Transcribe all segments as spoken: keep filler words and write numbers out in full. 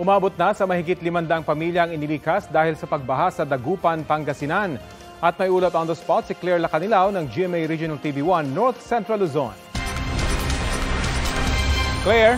Umabot na sa mahigit limandang pamilya ang inilikas dahil sa pagbaha sa Dagupan, Pangasinan. At may ulat on the spot si Claire Lacanilaw ng G M A Regional T V one North Central Luzon. Claire?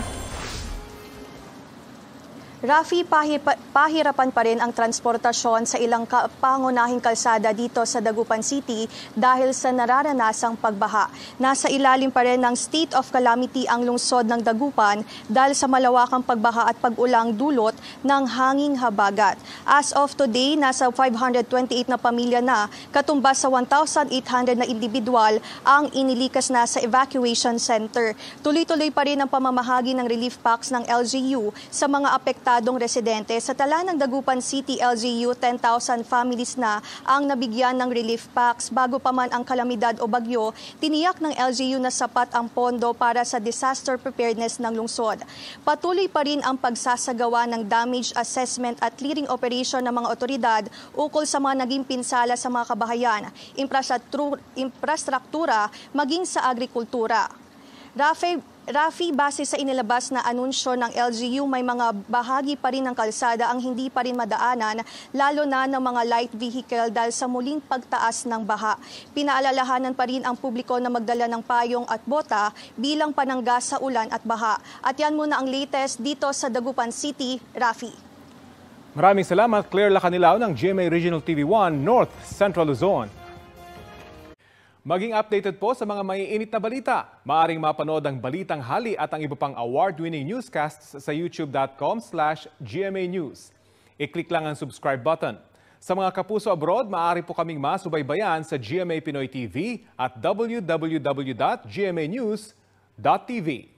Rafi, pahirapan pa rin ang transportasyon sa ilang pangunahing kalsada dito sa Dagupan City dahil sa nararanasang pagbaha. Nasa ilalim pa rin ng state of calamity ang lungsod ng Dagupan dahil sa malawakang pagbaha at pag-ulang dulot ng hanging habagat. As of today, nasa five hundred twenty-eight na pamilya na, katumbas sa one thousand eight hundred na individual ang inilikas na sa evacuation center. Tuloy-tuloy pa rin ang pamamahagi ng relief packs ng L G U sa mga apektado residente. Sa tala ng Dagupan City L G U, ten thousand families na ang nabigyan ng relief packs. Bago pa man ang kalamidad o bagyo, tiniyak ng L G U na sapat ang pondo para sa disaster preparedness ng lungsod. Patuloy pa rin ang pagsasagawa ng damage assessment at clearing operation ng mga otoridad ukol sa mga naging pinsala sa mga kabahayan, infrastruktura, maging sa agrikultura. Rafi, Rafi, base sa inilabas na anunsyo ng L G U, may mga bahagi pa rin ng kalsada ang hindi pa rin madaanan, lalo na ng mga light vehicle dahil sa muling pagtaas ng baha. Pinaalalahanan pa rin ang publiko na magdala ng payong at bota bilang panangga sa ulan at baha. At yan muna ang latest dito sa Dagupan City. Rafi. Maraming salamat, Claire Lacanilaw ng G M A Regional T V one North Central Luzon. Maging updated po sa mga maiinit na balita. Maaring mapanood ang Balitang Hali at ang iba pang award-winning newscasts sa youtube dot com slash G M A News. I-click lang ang subscribe button. Sa mga kapuso abroad, maaari po kaming masubaybayan sa G M A Pinoy T V at w w w dot g m a news dot t v.